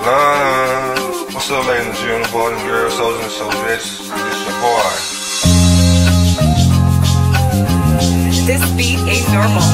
What's up, ladies and gentlemen, boys and girls, soldiers and soldiettes? It's your boy. This beat ain't normal.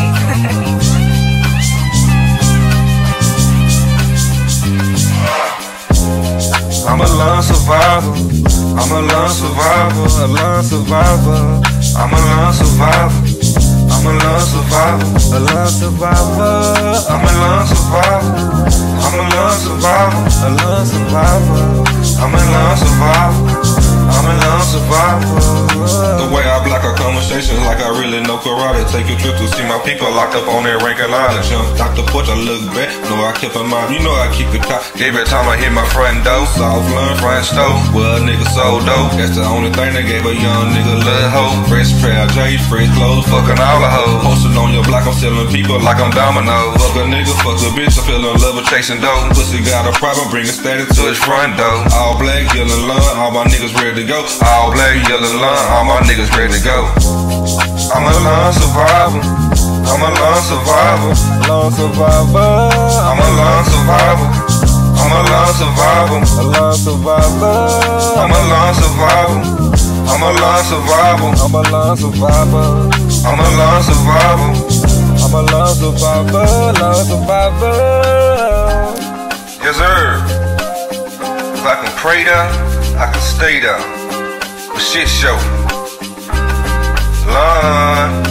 I'm a lone survivor. I'm a lone survivor. A lone survivor. I'm a lone survivor. I'm a lone survivor. A lone survivor. I'm a lone survivor. I'm a lone survivor. A lone survivor. I'm a lone survivor. I'm a lone survivor. The way I block our conversations like I really know karate. Take a trip to see my people locked up on that Rankin Island. Jumped out the porch, I look back. Know I kept in mind, you know I keep the cop. Every time I hit my front door, soft lunch, front stove. Well, a nigga so dope. That's the only thing that gave a young nigga little hope. Fresh pair of J, fresh clothes, fucking all the hoes. Posted on your block, I'm selling people like I'm Domino. Fuck a nigga, fuck a bitch, I feel in love with chasing dope. Pussy got a problem, bringing static to his front door. All black, yellow lung, all my niggas ready to go. All black, yellow lung, all my niggas ready to go. I'm a lone survivor. I'm a lone survivor. Lone survivor. I'm a lone survivor. I'm a lone survivor. A lone survivor. I'm a lone survivor. I'm a lone survivor. I'm a lone survivor. I'm a lone survivor. I'm a lone survivor. Lone survivor. Yes, sir. If I can pray there, I can stay there. A shit show. Lord.